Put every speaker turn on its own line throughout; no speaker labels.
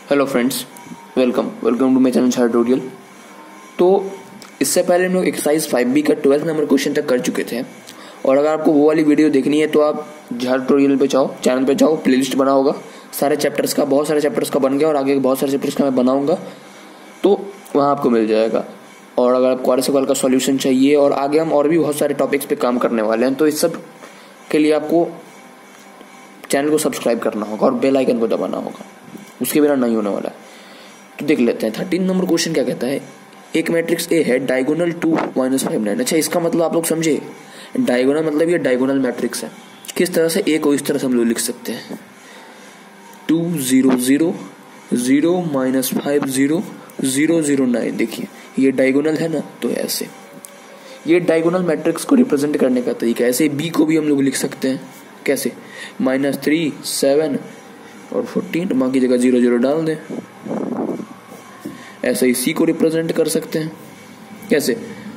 Hello friends, welcome to my channel tutorial. तो इससे पहले हम लोग एक्सरसाइज 5B का 12th नंबर क्वेश्चन तक कर चुके थे। और अगर आपको वो वाली वीडियो देखनी है तो आप ट्यूटोरियल पे जाओ, चैनल पे जाओ, प्लेलिस्ट बना होगा सारे चैप्टर्स का, बहुत सारे चैप्टर्स का बन गया और आगे बहुत सारे चैप्टर्स का मैं बनाऊंगा, तो वहाँ आपको मिल जाएगा। और अगर आपको आर सवाल का सॉल्यूशन चाहिए और आगे हम और भी बहुत सारे टॉपिक्स पे काम करने वाले हैं, तो इस सब के लिए आपको चैनल को सब्सक्राइब करना होगा और बेल आइकन को दबाना होगा, उसके बिना नहीं होने वाला है। तो देख लेते हैं 13 नंबर क्वेश्चन क्या कहता है। एक मैट्रिक्स ए है डायगोनल 2 -5 9। अच्छा, इसका मतलब आप लोग समझे, डायगोनल मतलब ये डायगोनल मैट्रिक्स है। किस तरह से ए को इस तरह से हम लोग लिख सकते हैं 2 0 0 0 -5 0 0 0 9। देखिए ये डायगोनल है ना, तो ऐसे ये डायगोनल मैट्रिक्स को रिप्रेजेंट करने का तरीका। ऐसे बी को भी हम लोग लिख सकते हैं कैसे, -3 7 और 14, बाकी जगह 0 0 डाल दें। ऐसे ही सी को रिप्रेजेंट कर सकते हैं कैसे,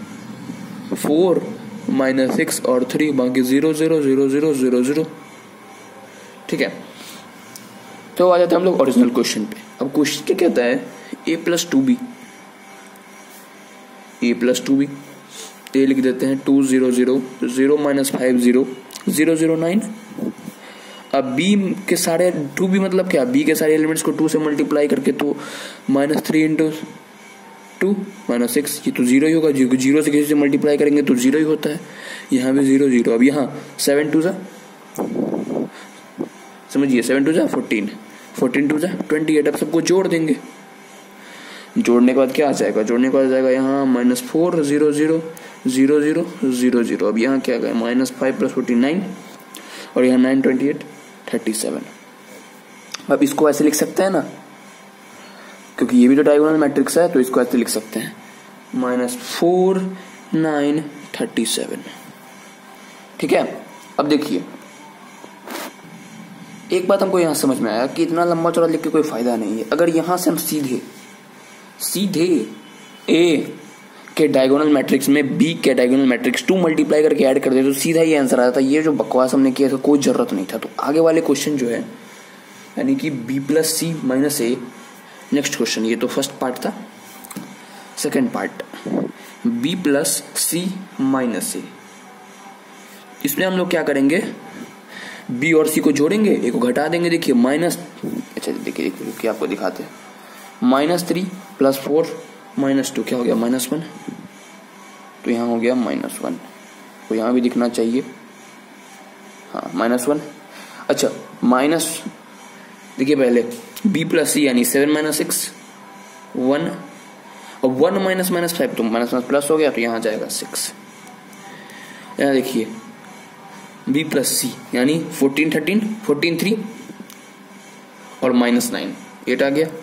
4 -6 और 3, बाकी 0 0 0 0 0 0। ठीक है, तो आ जाते हैं हम लोग ओरिजिनल क्वेश्चन पे। अब क्वेश्चन क्या कहता है, a + 2b, ए लिख देते हैं 2 0 0 0 -5 0 0 0 9। अब b के सारे 2b मतलब क्या, b के सारे एलिमेंट्स को 2 से मल्टीप्लाई करके, तो -3 × 2 -6, ये तो 0 ही होगा। 0 से किसी से मल्टीप्लाई करेंगे तो 0 ही होता है। यहाँ भी 0 0। अब यहाँ 7 2 समझिए, 7 2 14, 14 2 28। अब सबको जोड़ देंगे। जोड़ने के बाद क्या आ जाएगा, जोड़ने के बाद आ जाएगा यहाँ -4 0 0 0 0 0 0। अब यहाँ क्या गया, -5 + 14 9, और यहाँ 9 28 37। अब इसको ऐसे लिख सकते हैं ना, क्योंकि ये भी तो डायगोनल मैट्रिक्स है, तो इसको ऐसे लिख सकते हैं -4 9 37। ठीक है। अब देखिए एक बात हमको यहां समझ में आया कि इतना लंबा चौड़ा लिख के कोई फायदा नहीं है। अगर यहां से हम सीधे ए के डायगोनल मैट्रिक्स में बी के डायगोनल मैट्रिक्स 2 मल्टीप्लाई करके ऐड कर दे तो सीधा ही आंसर आता। ये जो बकवास हमने किया था कोई जरूरत नहीं था। तो आगे वाले क्वेश्चन जो है, यानी कि b + c - a, next question, ये तो फर्स्ट पार्ट था। Second part b + c - a, इसमें हम लोग क्या करेंगे, b और c को जोड़ेंगे, a को घटा देंगे। देखिए अच्छा देखिए आपको दिखाते हैं, -3 + 4 -2 क्या हो गया, -1। तो यहाँ हो गया -1, तो यहाँ भी दिखना चाहिए, हाँ -1। अच्छा देखिए पहले b + c यानी 7 - 6 1, और 1 -5 तो प्लस हो गया, तो यहाँ जाएगा 6। यहाँ देखिए b + c यानी 14 13 14 3 और -9 8 आ गया,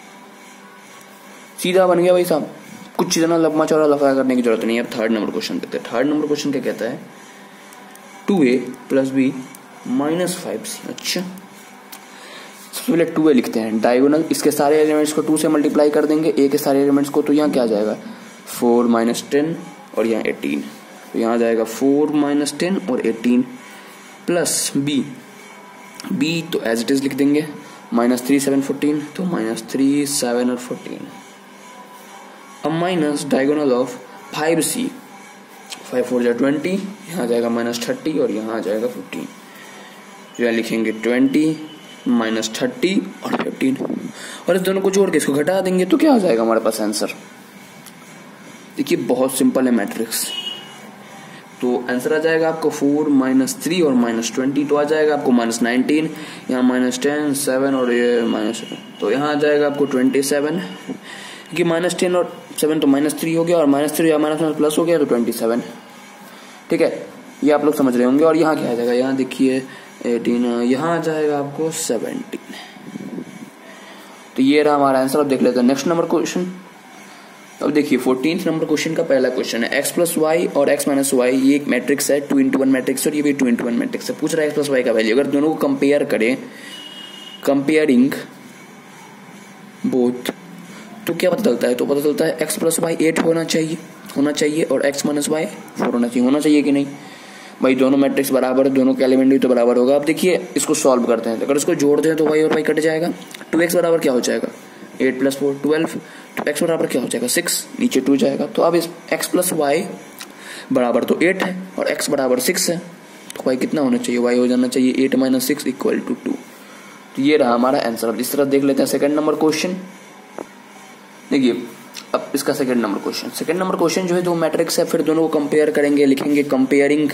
सीधा बन गया भाई साहब। कुछ इतना लंबा चौड़ा लफड़ा करने की जरूरत नहीं है। अब थर्ड नंबर क्वेश्चन देखते हैं। थर्ड नंबर क्वेश्चन क्या कहता है, 2a + b - 5c। अच्छा, सबसे पहले 2a लिखते हैं, डायगोनल, इसके सारे एलिमेंट्स को 2 से मल्टीप्लाई कर देंगे, a के सारे एलिमेंट्स को, तो यहाँ क्या आ जाएगा 4 - 10 और यहाँ 18। तो यहाँ जाएगा 4 - 10 और 18 प्लस b तो एज इट इज लिख देंगे, -3 7 14, तो -3 7 और 14। अब माइनस डायगोनल ऑफ 5c, 5 4 जा 20, यहाँ जाएगा -30 और यहाँ आ जाएगा 15। यहाँ लिखेंगे 20 -30 और 15, और इस दोनों को जोड़ के इसको घटा देंगे, तो क्या आ जाएगा हमारे पास आंसर। देखिए बहुत सिंपल है मैट्रिक्स। तो आंसर आ जाएगा आपको 4 -3 और -20, तो आ जाएगा आपको -19, यहाँ -10 7 और ये -7, तो यहाँ आ जाएगा आपको 27, क्योंकि -10 और 7 तो -3 हो गया, और -3 या -1 प्लस हो गया, तो 27। ठीक है, ये आप लोग समझ रहे होंगे। और यहाँ क्या आ जाएगा, यहाँ देखिए 18, यहाँ आ जाएगा आपको 17। तो ये रहा हमारा आंसर। अब देख लेते हैं नेक्स्ट नंबर क्वेश्चन। अब देखिए 14th नंबर क्वेश्चन का पहला क्वेश्चन है, x + y और x - y, ये एक मैट्रिक्स है 2 × 1 मैट्रिक्स, और ये भी 2 × 1 मैट्रिक्स है। पूछ रहा है x + y का वैल्यू। अगर दोनों को कंपेयर करें, कंपेयरिंग बोथ, तो क्या पता चलता है, तो पता चलता है x + y 8 होना चाहिए और x - y 4 होना चाहिए कि नहीं। भाई दोनों मैट्रिक्स बराबर है, दोनों का एलिमेंट भी तो बराबर होगा। अब देखिए इसको सॉल्व करते हैं, अगर इसको जोड़ते हैं तो y और y कट जाएगा। 2x बराबर क्या हो जाएगा 8 + 4 12, तो x बराबर क्या हो जाएगा 6, नीचे 2 जाएगा। तो अब इस x + y बराबर तो 8 है और x बराबर 6 है, तो y कितना होना चाहिए, y हो जाना चाहिए 8 - 6 = 2। तो ये रहा हमारा आंसर। अब इस तरह देख लेते हैं सेकंड नंबर क्वेश्चन। देखिए अब इसका सेकंड नंबर क्वेश्चन जो है दो मैट्रिक्स है, फिर दोनों को कंपेयर करेंगे, लिखेंगे कंपेयरिंग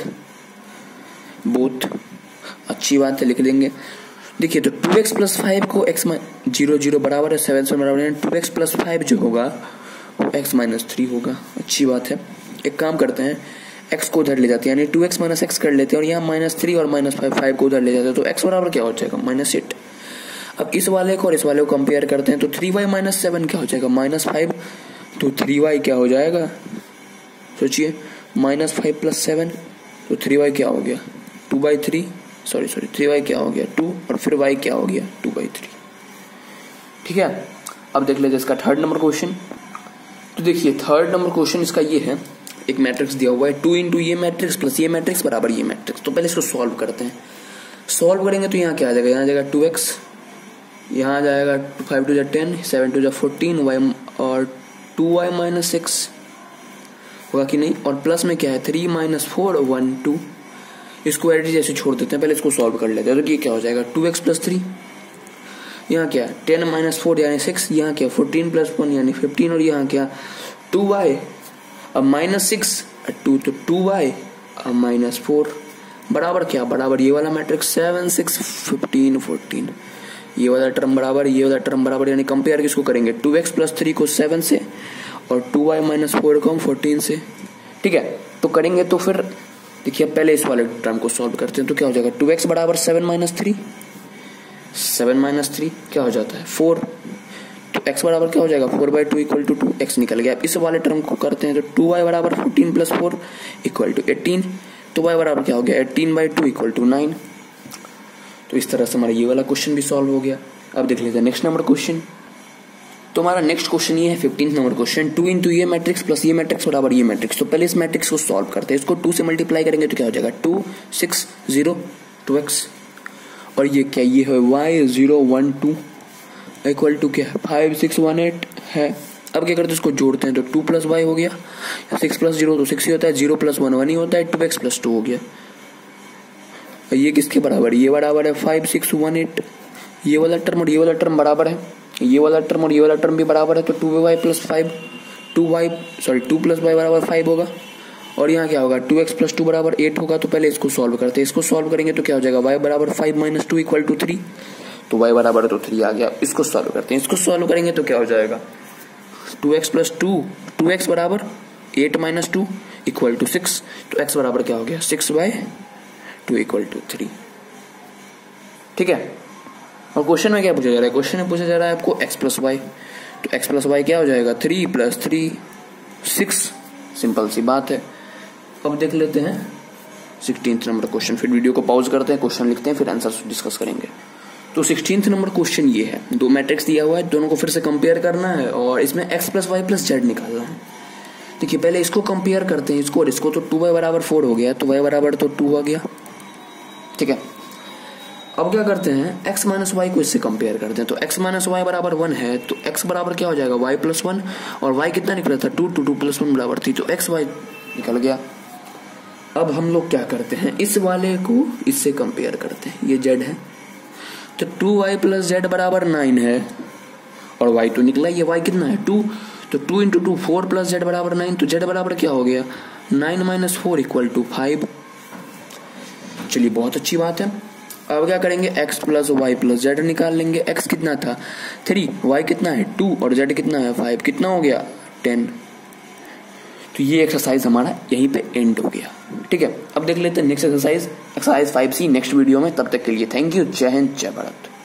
बोथ, अच्छी बात है लिख देंगे। देखिए तो 2x + 5 को x 0 0 बराबर है 7 7 बराबर है, 2x + 5 जो होगा वो x - 3 होगा, अच्छी बात है। एक काम करते हैं x को उधर ले जाते हैं, यानी 2x - x कर लेते हैं और यहाँ -3 और -5 को उधर ले जाते हैं, तो x बराबर क्या हो जाएगा -8। अब इस वाले को और इस वाले को कंपेयर करते हैं, तो 3y - 7 क्या हो जाएगा -5, तो 3y क्या हो जाएगा, सोचिए -5 + 7, तो 3y क्या हो गया 2/3, सॉरी 3y क्या हो गया 2, और फिर y क्या हो गया 2/3। ठीक है, अब देख लेते इसका थर्ड नंबर क्वेश्चन। तो देखिए थर्ड नंबर क्वेश्चन इसका ये है, एक मैट्रिक्स दिया हुआ है 2 × ये मैट्रिक्स प्लस ये मैट्रिक्स बराबर ये मैट्रिक्स। तो पहले इसको सॉल्व करते हैं। सॉल्व करेंगे तो यहाँ क्या आ जाएगा, यहाँ आ जाएगा 2x, यहाँ आ जाएगा 5 × 10 7 × 14 y और 2y - 6 होगा कि नहीं, और प्लस में क्या है 3 - 4 1 2। इसको एडिट जैसे छोड़ देते हैं, पहले इसको सॉल्व कर लेते हैं। तो ये क्या हो जाएगा 2x + 3, यहाँ क्या 10 - 4 यानी 6, यहाँ क्या 14 + 1 यानी 15, और यहाँ क्या 2y अब -6 2, तो 2y अब -4 बराबर क्या, बराबर ये वाला मैट्रिक्स 7 6 15 14, ये वाला टर्म बराबर ये वाला टर्म बराबर, यानी कंपेयर किसको करेंगे 2x + 3 को 7 से और 2y - 4 को हम 14 से। ठीक है, तो करेंगे तो फिर देखिए पहले इस वाले टर्म को सॉल्व करते हैं। तो क्या हो जाएगा 2x बराबर 7 - 3, 7 - 3 क्या हो जाता है 4, तो x बराबर क्या हो जाएगा 4/2 = 2, x निकल गया। अब इस वाले टर्म को करते हैं, तो 2y बराबर 14 + 4 = 18, तो y बराबर क्या हो गया 18/2 = 9। तो इस तरह से हमारा ये वाला क्वेश्चन भी सॉल्व हो गया। अब देख लेते हैं नेक्स्ट नंबर क्वेश्चन। तो हमारा नेक्स्ट क्वेश्चन ये है 15th नंबर क्वेश्चन, 2 × ये मैट्रिक्स प्लस ये मैट्रिक्स बराबर ये मैट्रिक्स। तो पहले इस मैट्रिक्स को सॉल्व करते हैं, इसको 2 से मल्टीप्लाई करेंगे तो क्या हो जाएगा 2 6 0 2x, और ये क्या ये है y 0 1 2 = क्या है 5 6 1 8 है। अब क्या करते हैं इसको जोड़ते हैं, तो 2 + y हो गया, 6 + 0 तो 6 ही होता है, 0 + 1 1 ही होता है, 2x + 2 हो गया। ये किसके बराबर, ये बराबर है 5 6 1 8, ये वाला टर्म और ये वाला टर्म बराबर है, ये वाला टर्म और ये वाला टर्म भी बराबर है, तो 2y + 5 2 + y बराबर 5 होगा, और यहाँ क्या होगा 2x + 2 बराबर 8 होगा। तो पहले इसको सॉल्व करते हैं, इसको सॉल्व करेंगे तो क्या हो जाएगा y बराबर 5 - 2 = 3, तो y बराबर तो 3 आ गया। इसको सॉल्व करते हैं, इसको सॉल्व करेंगे तो क्या हो जाएगा 2x + 2 2x बराबर 8 - 2 = 6, तो x बराबर क्या हो गया 6/2 = 3। ठीक है, और क्वेश्चन में क्या पूछा जा रहा है, क्वेश्चन में पूछा जा रहा है आपको x + y, तो x + y क्या हो जाएगा 3 + 3 6, सिंपल सी बात है। अब देख लेते हैं 16th नंबर क्वेश्चन, फिर वीडियो को पॉज करते हैं, क्वेश्चन लिखते हैं, फिर आंसर डिस्कस करेंगे। तो 16th नंबर क्वेश्चन ये है, दो मैट्रिक्स दिया हुआ है, दोनों को फिर से कंपेयर करना है और इसमें x + y + z निकालना है। देखिए पहले इसको कंपेयर करते हैं, इसको और इसको, तो 2y बराबर 4 हो गया, तो y बराबर तो 2 हो गया। ठीक है, अब क्या करते हैं x - y को इससे कंपेयर करते हैं, तो x - y बराबर 1 है, तो x बराबर क्या हो जाएगा y + 1, और y कितना निकला था 2 2 + 1 बराबर 3, तो x y निकल गया। अब हम लोग क्या करते हैं, इस वाले को इससे कंपेयर करते हैं, ये z है, तो 2y + z बराबर 9 है, और y तो निकला, ये y कितना है 2, तो 2 × 2 4 + z बराबर 9, तो z बराबर क्या हो गया 9 - 4 = 5। चलिए बहुत अच्छी बात है। अब क्या करेंगे x + y + z निकाल लेंगे। x कितना था 3, y कितना है 2 और z कितना है 5, कितना हो गया 10। तो ये एक्सरसाइज हमारा यहीं पे एंड हो गया। ठीक है, अब देख लेते हैं next exercise 5C next video में। तब तक के लिए थैंक यू, जय हिंद, जय भारत।